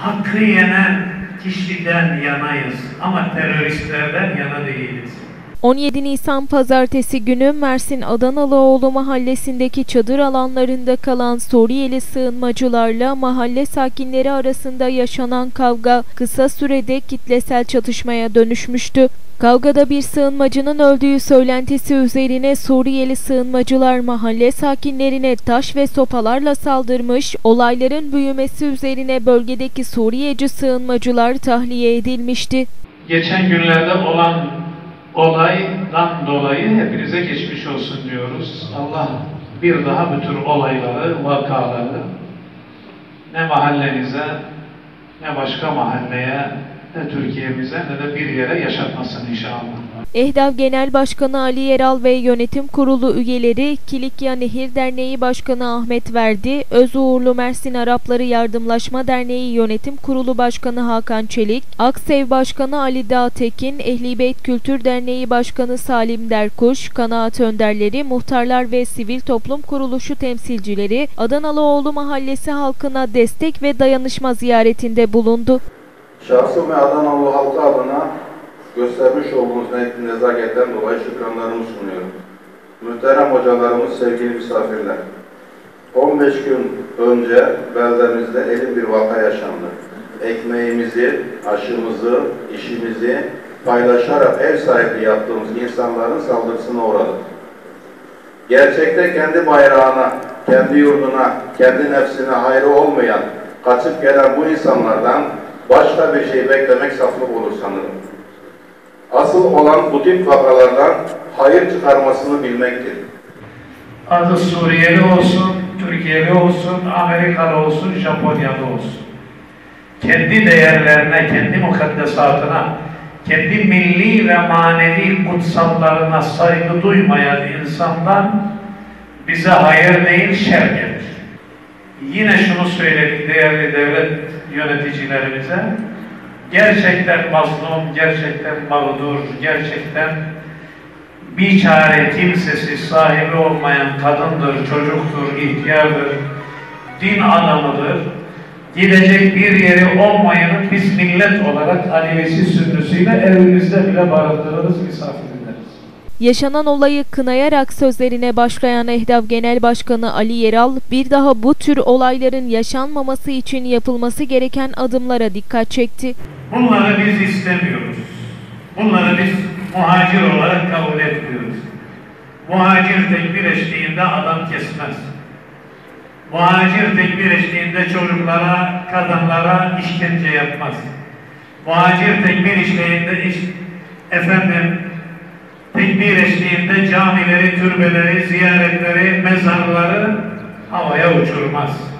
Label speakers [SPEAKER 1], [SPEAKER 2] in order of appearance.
[SPEAKER 1] hakkı yenen kişiden yanayız ama teröristlerden yana değiliz.
[SPEAKER 2] 17 Nisan Pazartesi günü Mersin Adanalıoğlu mahallesindeki çadır alanlarında kalan Suriyeli sığınmacılarla mahalle sakinleri arasında yaşanan kavga kısa sürede kitlesel çatışmaya dönüşmüştü. Kavgada bir sığınmacının öldüğü söylentisi üzerine Suriyeli sığınmacılar mahalle sakinlerine taş ve sopalarla saldırmış, olayların büyümesi üzerine bölgedeki Suriyeci sığınmacılar tahliye edilmişti.
[SPEAKER 1] Geçen günlerde olan olaydan dolayı hepinize geçmiş olsun diyoruz. Allah bir daha bu tür olayları, vakaları ne mahallenize, ne başka mahalleye, ne Türkiye'mize, ne de bir yere yaşatmasın inşallah.
[SPEAKER 2] EHDAV Genel Başkanı Ali Yeral ve Yönetim Kurulu üyeleri, Kilikya Nehir Derneği Başkanı Ahmet Verdi, Özuğurlu Mersin Arapları Yardımlaşma Derneği Yönetim Kurulu Başkanı Hakan Çelik, Aksev Başkanı Ali Dağtekin, Ehli Beyt Kültür Derneği Başkanı Salim Derkuş, kanaat önderleri, muhtarlar ve sivil toplum kuruluşu temsilcileri Adanalıoğlu Mahallesi halkına destek ve dayanışma ziyaretinde bulundu.
[SPEAKER 3] Şahsım ve Adanalı halkı adına göstermiş olduğunuz nezaketten dolayı şükranlarımı sunuyorum. Muhterem hocalarımız, sevgili misafirler. 15 gün önce beldemizde elin bir vaka yaşandı. Ekmeğimizi, aşımızı, işimizi paylaşarak ev sahipliği yaptığımız insanların saldırısına uğradık. Gerçekte kendi bayrağına, kendi yurduna, kendi nefsine hayrı olmayan, kaçıp gelen bu insanlardan başka bir şey beklemek saflık olur sanırım. Asıl olan bu tip vakalardan hayır çıkarmasını bilmektir.
[SPEAKER 1] Adı Suriyeli olsun, Türkiye'li olsun, Amerikalı olsun, Japonyalı olsun. Kendi değerlerine, kendi mukaddesatına, kendi milli ve manevi kutsallarına saygı duymayan insandan bize hayır değil, şer gelir. Yine şunu söyledik değerli devlet yöneticilerimize, gerçekten mazlum, gerçekten mağdur, gerçekten biçare, kimsesiz, sahibi olmayan kadındır, çocuktur, ihtiyardır, din adamıdır. Gidecek bir yeri olmayanı biz millet olarak Alevisi Sünnüsüyle evimizde bile barındırırız, misafir ederiz.
[SPEAKER 2] Yaşanan olayı kınayarak sözlerine başlayan EHDAV Genel Başkanı Ali Yeral, bir daha bu tür olayların yaşanmaması için yapılması gereken adımlara dikkat çekti.
[SPEAKER 1] Bunları biz istemiyoruz. Bunları biz muhacir olarak kabul etmiyoruz. Muhacir tekbir eşliğinde adam kesmez. Muhacir tekbir eşliğinde çocuklara, kadınlara işkence yapmaz. Muhacir tekbir eşliğinde tekbir eşliğinde camileri, türbeleri, ziyaretleri, mezarları havaya uçurmaz.